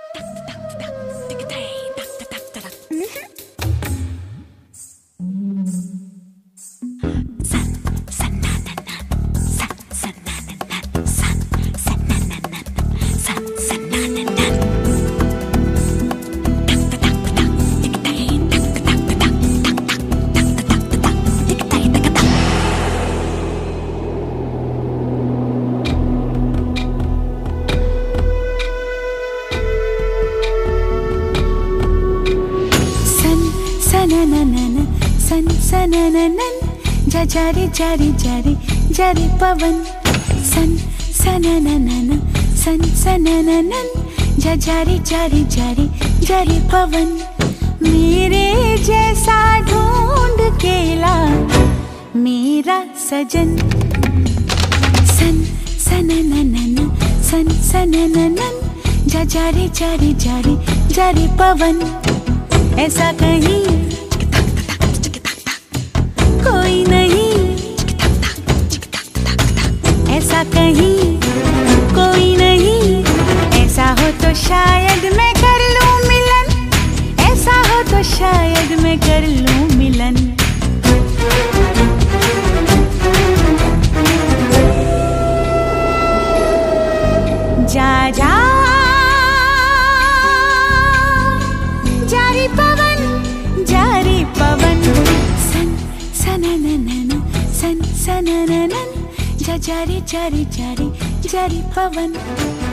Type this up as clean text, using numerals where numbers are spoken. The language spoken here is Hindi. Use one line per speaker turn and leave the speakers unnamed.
जारी जारी जारी जारी पवन सन सनननन सन सनननन जारी जारी जारी जारी पवन मेरे जैसा ढूंढ के ला मेरा सजन सन सनननन सन सनननन जारी जारी जारी जारी पवन ऐसा कहीं कोई नहीं, ऐसा कहीं कोई नहीं, ऐसा हो तो शायद मैं कर लूं मिलन, ऐसा हो तो शायद मैं कर लूं मिलन। जा जा जारी पवन सनननन सन सनननन जारी जारी जारी जारी पवन।